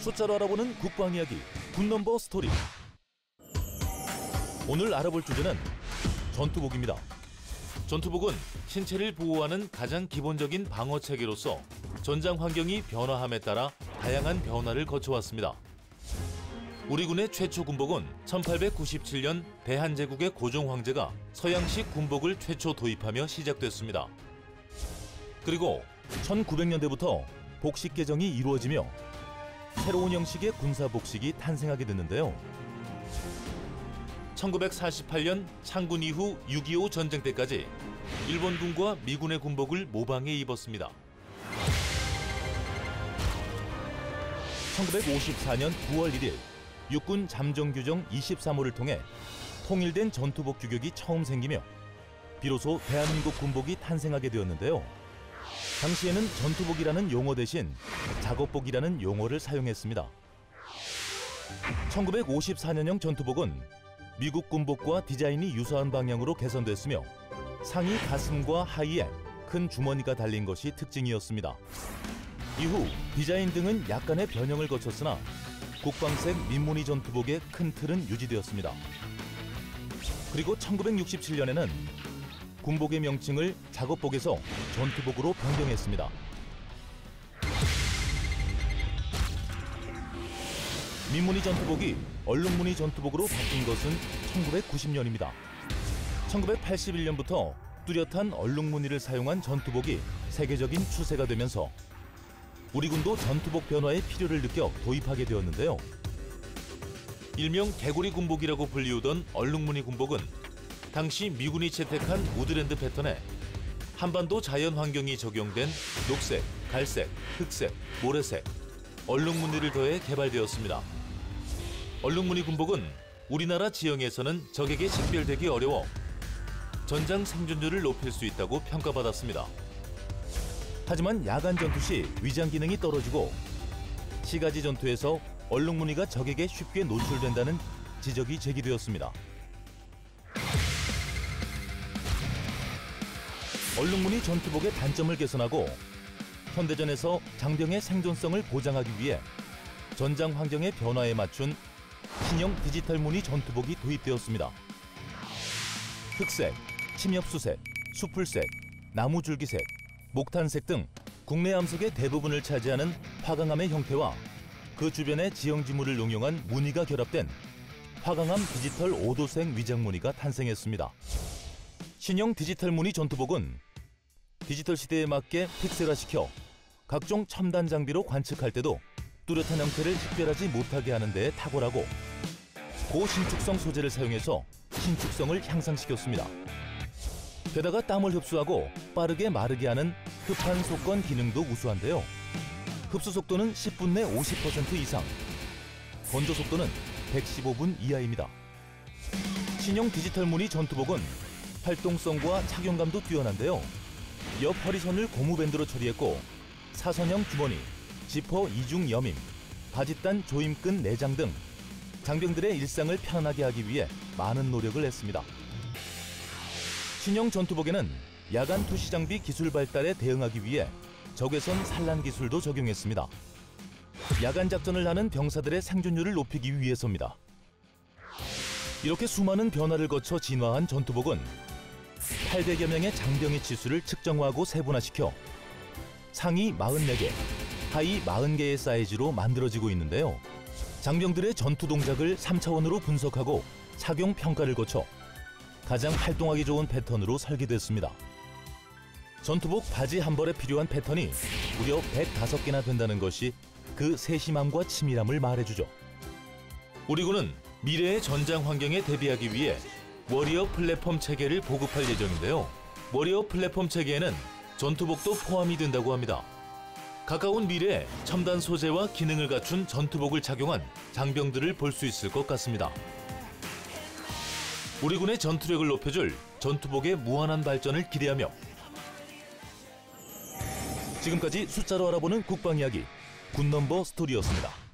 숫자로 알아보는 국방 이야기 굿넘버 스토리. 오늘 알아볼 주제는 전투복입니다. 전투복은 신체를 보호하는 가장 기본적인 방어 체계로서 전장 환경이 변화함에 따라 다양한 변화를 거쳐왔습니다. 우리 군의 최초 군복은 1897년 대한제국의 고종 황제가 서양식 군복을 최초 도입하며 시작됐습니다. 그리고 1900년대부터 복식 개정이 이루어지며 새로운 형식의 군사복식이 탄생하게 됐는데요. 1948년 창군 이후 6.25 전쟁 때까지 일본군과 미군의 군복을 모방해 입었습니다. 1954년 9월 1일 육군 잠정규정 23호를 통해 통일된 전투복 규격이 처음 생기며 비로소 대한민국 군복이 탄생하게 되었는데요. 당시에는 전투복이라는 용어 대신 작업복이라는 용어를 사용했습니다. 1954년형 전투복은 미국 군복과 디자인이 유사한 방향으로 개선됐으며 상의 가슴과 하의에 큰 주머니가 달린 것이 특징이었습니다. 이후 디자인 등은 약간의 변형을 거쳤으나 국방색 민무늬 전투복의 큰 틀은 유지되었습니다. 그리고 1967년에는 군복의 명칭을 작업복에서 전투복으로 변경했습니다. 민무늬 전투복이 얼룩무늬 전투복으로 바뀐 것은 1990년입니다. 1981년부터 뚜렷한 얼룩무늬를 사용한 전투복이 세계적인 추세가 되면서 우리 군도 전투복 변화의 필요를 느껴 도입하게 되었는데요. 일명 개구리 군복이라고 불리우던 얼룩무늬 군복은 당시 미군이 채택한 우드랜드 패턴에 한반도 자연 환경이 적용된 녹색, 갈색, 흑색, 모래색, 얼룩무늬를 더해 개발되었습니다. 얼룩무늬 군복은 우리나라 지형에서는 적에게 식별되기 어려워 전장 생존율을 높일 수 있다고 평가받았습니다. 하지만 야간 전투 시 위장 기능이 떨어지고 시가지 전투에서 얼룩무늬가 적에게 쉽게 노출된다는 지적이 제기되었습니다. 얼룩무늬 전투복의 단점을 개선하고 현대전에서 장병의 생존성을 보장하기 위해 전장 환경의 변화에 맞춘 신형 디지털 무늬 전투복이 도입되었습니다. 흑색, 침엽수색, 수풀색, 나무줄기색, 목탄색 등 국내 암석의 대부분을 차지하는 화강암의 형태와 그 주변의 지형지물을 응용한 무늬가 결합된 화강암 디지털 5도색 위장 무늬가 탄생했습니다. 신형 디지털 무늬 전투복은 디지털 시대에 맞게 픽셀화시켜 각종 첨단 장비로 관측할 때도 뚜렷한 형태를 식별하지 못하게 하는 데에 탁월하고 고신축성 소재를 사용해서 신축성을 향상시켰습니다. 게다가 땀을 흡수하고 빠르게 마르게 하는 흡판 속건 기능도 우수한데요. 흡수 속도는 10분 내 50% 이상, 건조 속도는 115분 이하입니다. 신형 디지털 무늬 전투복은 활동성과 착용감도 뛰어난데요. 옆 허리선을 고무밴드로 처리했고 사선형 주머니, 지퍼 이중 여밈, 바짓단 조임끈 내장 등 장병들의 일상을 편하게 하기 위해 많은 노력을 했습니다. 신형 전투복에는 야간 투시 장비 기술 발달에 대응하기 위해 적외선 산란 기술도 적용했습니다. 야간 작전을 하는 병사들의 생존율을 높이기 위해서입니다. 이렇게 수많은 변화를 거쳐 진화한 전투복은 800여 명의 장병의 치수를 측정화하고 세분화시켜 상위 44개, 하위 40개의 사이즈로 만들어지고 있는데요. 장병들의 전투 동작을 3차원으로 분석하고 착용 평가를 거쳐 가장 활동하기 좋은 패턴으로 설계됐습니다. 전투복 바지 한 벌에 필요한 패턴이 무려 105개나 된다는 것이 그 세심함과 치밀함을 말해주죠. 우리 군은 미래의 전장 환경에 대비하기 위해 워리어 플랫폼 체계를 보급할 예정인데요. 워리어 플랫폼 체계에는 전투복도 포함이 된다고 합니다. 가까운 미래에 첨단 소재와 기능을 갖춘 전투복을 착용한 장병들을 볼 수 있을 것 같습니다. 우리 군의 전투력을 높여줄 전투복의 무한한 발전을 기대하며 지금까지 숫자로 알아보는 국방 이야기 굿넘버 스토리였습니다.